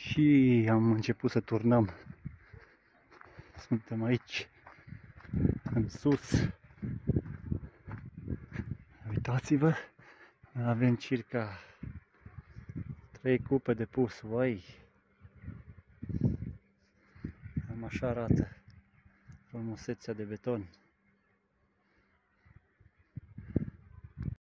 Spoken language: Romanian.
Și am început să turnăm. Suntem aici, în sus. Uitați-vă, avem circa 3 cupe de pus, vai! Cam așa arată frumusețea de beton.